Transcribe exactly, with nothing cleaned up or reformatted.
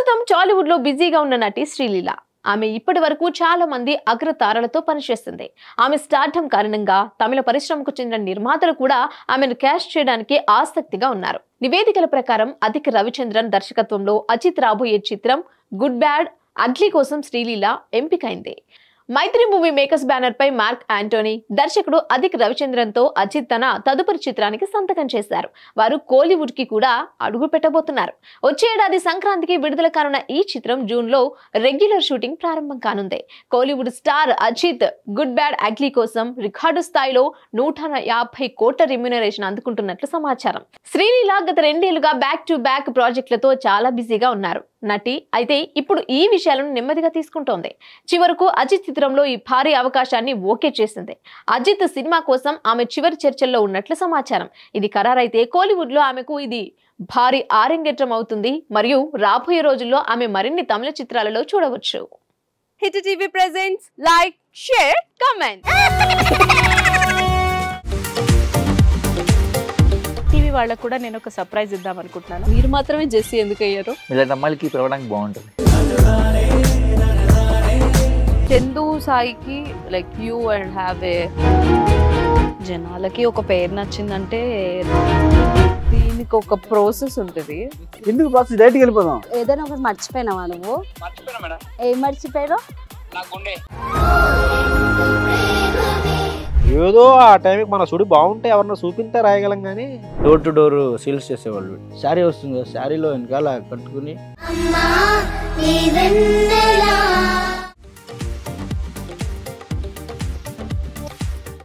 ప్రస్తుతం టాలీవుడ్ లో బిజీగా ఉన్న నటి శ్రీలీల. ఆమె ఇప్పటి వరకు చాలా మంది అగ్ర తారలతో పనిచేస్తుంది. ఆమె స్టార్డమ్ కారణంగా తమిళ పరిశ్రమకు చెందిన నిర్మాతలు కూడా ఆమెను క్యాస్ట్ చేయడానికి ఆసక్తిగా ఉన్నారు. నివేదికల ప్రకారం అదిక్ రవిచంద్రన్ దర్శకత్వంలో అజిత్ రాబోయే చిత్రం గుడ్ బ్యాడ్ అగ్లీ కోసం శ్రీలీల ఎంపికైంది. మైత్రి మూవీ మేకర్స్ బ్యానర్ పై మార్క్ ఆంటోనీ, దర్శకుడు అదిక్ రవిచంద్రన్ తో అజిత్ తన తదుపరి చిత్రానికి సంతకం చేశారు. వారు కోలీవుడ్ కి కూడా అడుగు పెట్టబోతున్నారు. వచ్చే ఏడాది సంక్రాంతికి విడుదల కానున్న ఈ చిత్రం జూన్ లో రెగ్యులర్ షూటింగ్ ప్రారంభం కానుంది. Kollywood star Ajith good bad ugly కోసం రికార్డు స్థాయిలో నూట యాభై కోట్ల రెమ్యూనరేషన్ అందుకుంటున్నట్లు సమాచారం. శ్రీలీల గత రెండేళ్లుగా బ్యాక్ టు బ్యాక్ ప్రాజెక్టులతో చాలా బిజీగా ఉన్నారు. నటి అయితే ఇప్పుడు ఈ విషయాలను నెమ్మదిగా తీసుకుంటోంది. చివరకు అజిత్ చిత్రంలో ఈ భారీ అవకాశాన్ని ఓకే చేసింది. అజిత్ సినిమా కోసం ఆమె చివరి చర్చల్లో ఉన్నట్లు సమాచారం. ఇది ఖరారైతే కోలీవుడ్ లో ఆమెకు ఇది భారీ ఆరంగేట్రం అవుతుంది. మరియు రాబోయే రోజుల్లో ఆమె మరిన్ని తమిళ చిత్రాలలో చూడవచ్చు. Hit TV presents like, share, comment. TV వాళ్ళకు కూడా నేను ఒక సర్ప్రైజ్ ఇద్దాం అనుకుంటున్నాను. మీరు మాత్రమే జెస్సీ ఎందుకు అయ్యారు? ఇలాంటి అమ్మాయిలకి పిలవడానికి బాగుంటుంది. చందు సాయికి like you and have a జనాలకి ఒక పేరు నచ్చిందంటే దీనికి ఒక ప్రాసెస్ ఉంటుంది. ఎందుకు ప్రాసెస్ డైరెక్ట్‌గా వెళ్ళిపోదాం. ఏదైనా ఒకటి మర్చిపోయినావా నువ్వు? మర్చిపోయినా మేడం. ఏం మర్చిపోయావు? నా గుండె. ఏదో ఆ టైంకి మన సుడి బాగుంటే ఎవరన్నా చూపిస్తే రాయగలం కానీ డోర్ టు డోర్ సేల్స్ చేసేవాళ్ళు. శారీ వస్తుంది, శారీలో వెనకాల కట్టుకుని